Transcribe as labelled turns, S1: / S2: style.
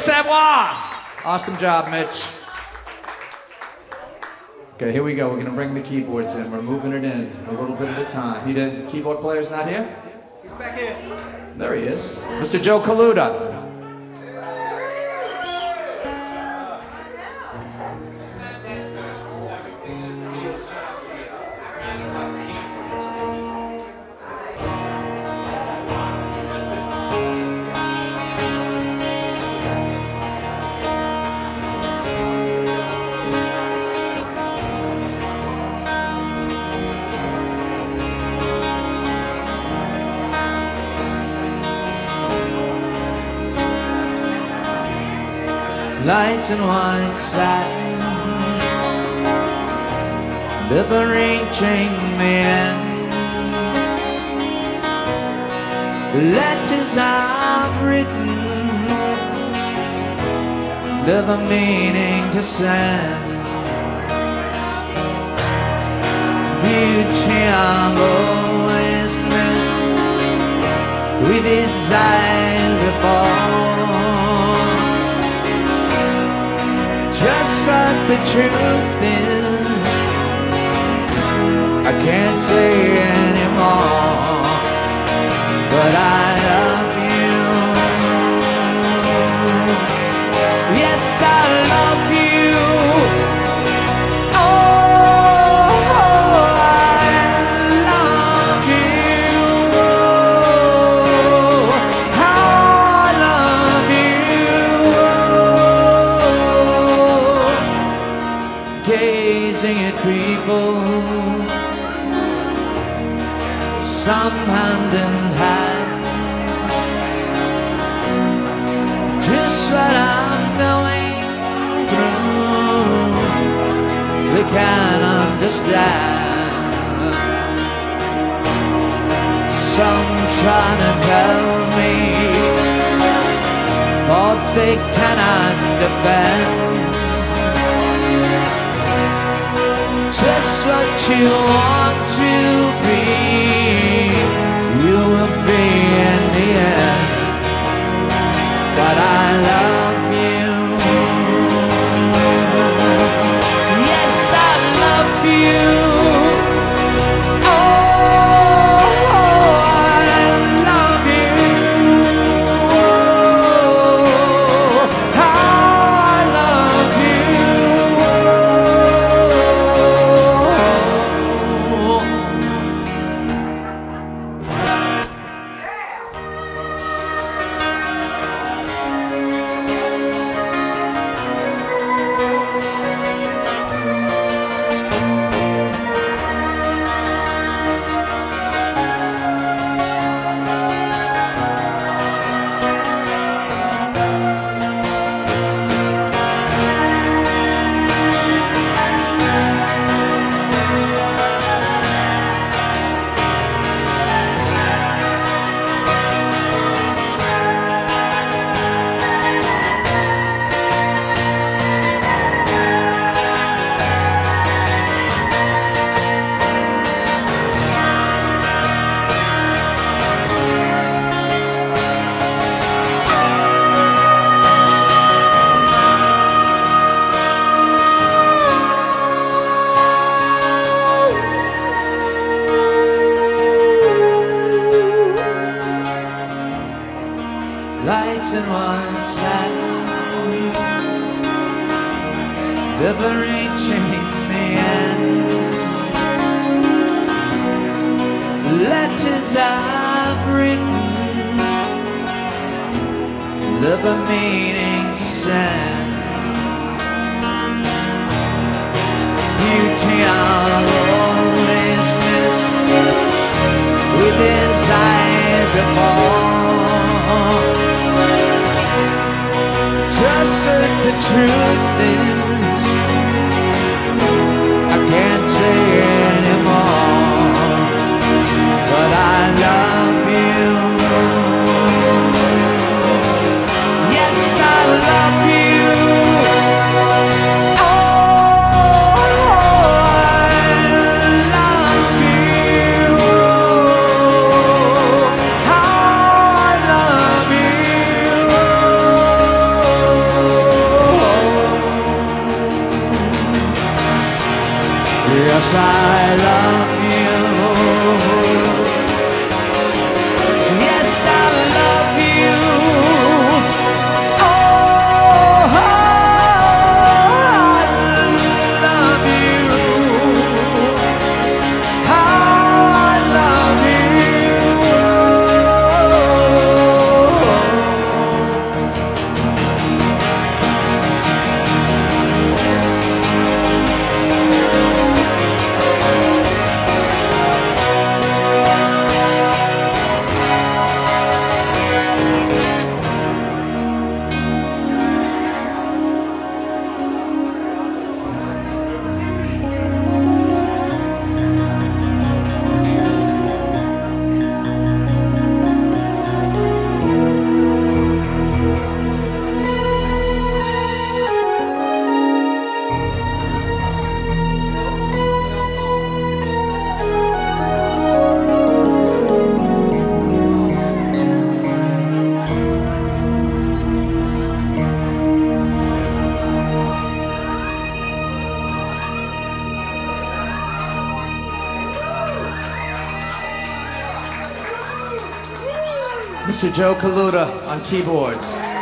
S1: savoir. Awesome job, Mitch. Okay, here we go. We're gonna bring the keyboards in. We're moving it in a little bit at a time. The keyboard player's not here?
S2: Come back here.
S1: There he is. Mr. Joe Caluda. Lights and white satin, liberating men. Letters I've written, never meaning to send. Beauty I've always missed, with its eyes before. Just like the truth is, I can't say anymore, but I love you. Yes, I love you. Oh, I love you. I love you. Gazing at people, some hand in hand, just what I'm going through, they can't understand. Some trying to tell me thoughts they cannot defend. Just what you want to be, you will be in the end. But I love you. Yes, I love you. Oh, I love you. I love you. Lights and one satin, liberating the end. Letters I've written, never meaning to send. Beauty I've always missed, with his eyes before. Just like the truth is, I can't say anymore, but I love you. Yes, I love you. Oh, I love you. I love you. I love you. Yes, I love you. Oh, I love you. I love Mr. Joe Caluda on keyboards.